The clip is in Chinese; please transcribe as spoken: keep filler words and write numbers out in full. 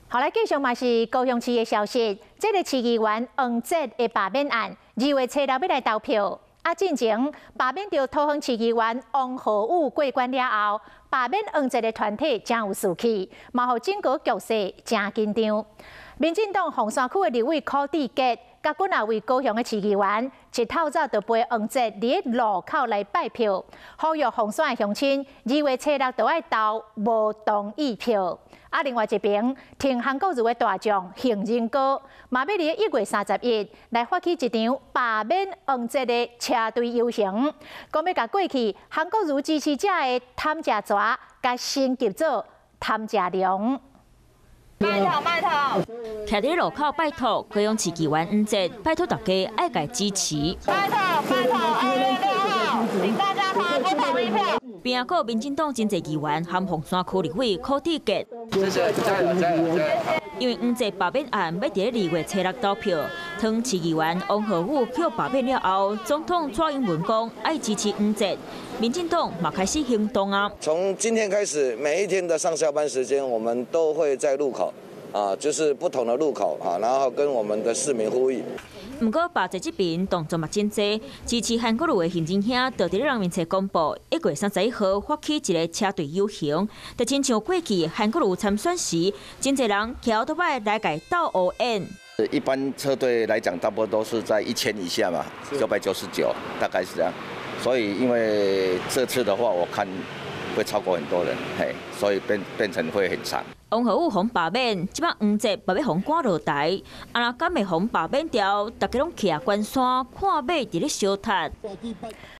后来继续嘛是高雄市的消息，这个市议员黄捷的罢免案，二月初六要来投票。啊，进前罢免掉桃园市议员王浩宇过关了后，罢免黄捷的团体真有士气，嘛互整个局势真紧张。民进党凤山区的立委柯志杰，甲阮也为高雄的市议员，一透早就陪黄捷伫路口来拜票，呼吁凤山的乡亲二月初六就爱投无同意票。啊，另外一边，挺韩国瑜的大将邢仁高，嘛要伫一月三十一来发起一场罢免黄捷的车队游行，讲要甲过去韩国瑜支持者的贪食蛇，甲升级做贪食龙。 拜托拜托， 徛伫路口拜托，高雄市议员黄捷拜托大家爱甲支持。 拜托拜托，二月六号，请大家投不同意票。 边个民进党真侪议员和凤山区立委柯志杰， 谢谢，加油加油加油！ 因为黄捷罢免案要伫二月初六投票，当市议员王浩宇去罢免了后，总统蔡英文讲爱支持黄捷，民进党嘛开始行动啊。 从今天开始，每一天的上下班时间，我们都会在路口啊，就是不同的路口啊，然后跟我们的市民呼吁。 不过，罢捷这边动作嘛真多，支持韩国瑜的行政兄就伫咧人面册公布，一月三十一号发起一个车队游行，就亲像过去韩国瑜参选时，真侪人桥头摆来改斗欧演。 一般车队来讲，大部分都是在一千以下嘛，九百九十九，大概是这样。所以，因为这次的话，我看会超过很多人，嘿，所以变变成会很长。 王浩宇互罢免，即摆黄捷嘛要互赶落台，啊若敢袂互罢免掉，大家拢徛关山看马伫咧烧炭。